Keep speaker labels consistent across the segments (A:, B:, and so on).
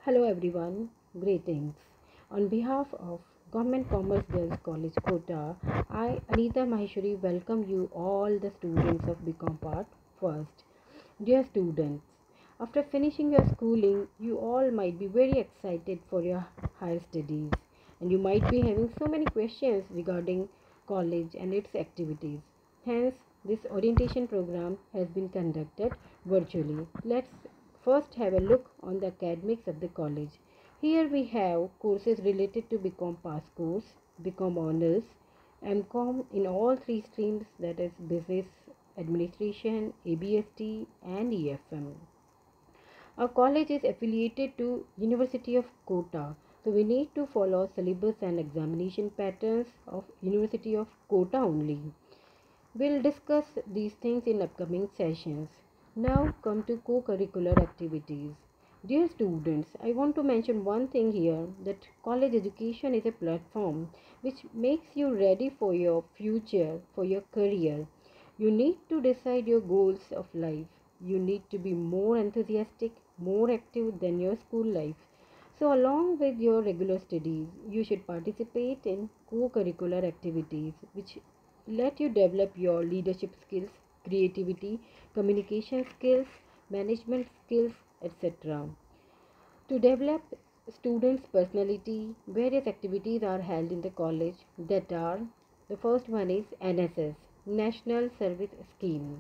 A: Hello everyone, greetings. On behalf of Government Commerce Girls College Kota, I Anita Maheshwari welcome you all the students of BCom Part First. Dear students, after finishing your schooling, you all might be very excited for your higher studies and you might be having so many questions regarding college and its activities. Hence, this orientation program has been conducted virtually. Let's first have a look on the academics of the college. Here we have courses related to BCom Pass course, BCom Honors, MCom in all three streams, that is Business Administration, ABST and EFM. Our college is affiliated to University of Kota, so we need to follow syllabus and examination patterns of University of Kota only. We'll discuss these things in upcoming sessions. Now come to co-curricular activities. Dear students, I want to mention one thing here, that college education is a platform which makes you ready for your future, for your career. You need to decide your goals of life. You need to be more enthusiastic, more active than your school life. So, along with your regular studies, you should participate in co curricular activities which let you develop your leadership skills, creativity, communication skills, management skills, etc. To develop students' personality, various activities are held in the college that are, the first one is NSS, National Service Scheme.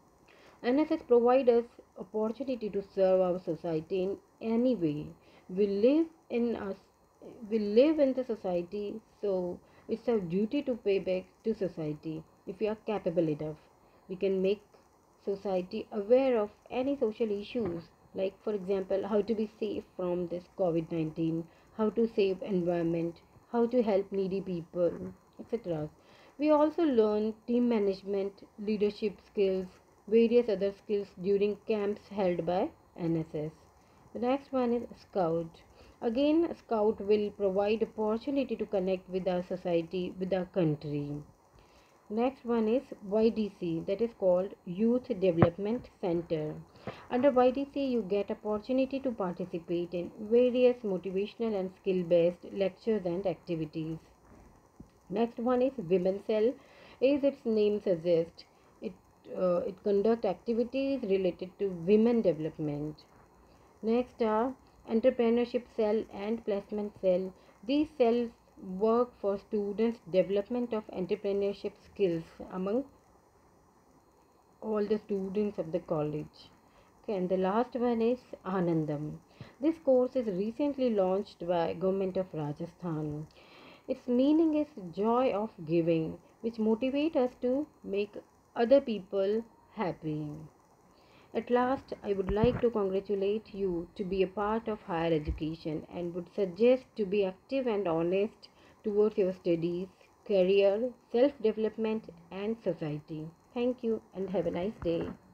A: NSS provides us opportunity to serve our society in any way. We live in us we live in the society, so it's our duty to pay back to society if we are capable enough. We can make society aware of any social issues, like for example how to be safe from this COVID-19, how to save environment, how to help needy people, etc. We also learn team management, leadership skills, various other skills during camps held by NSS. The next one is Scout. Again, Scout will provide opportunity to connect with our society, with our country. Next one is YDC, that is called Youth Development Center. Under YDC, you get opportunity to participate in various motivational and skill-based lectures and activities. Next one is Women Cell. As its name suggests, it, it conducts activities related to women development. Next are Entrepreneurship Cell and Placement Cell. These cells work for students' development of entrepreneurship skills among all the students of the college. Okay, and the last one is Anandam. This course is recently launched by Government of Rajasthan. Its meaning is joy of giving, which motivates us to make other people happy. At last, I would like to congratulate you to be a part of higher education and would suggest to be active and honest towards your studies, career, self development, and society. Thank you and have a nice day.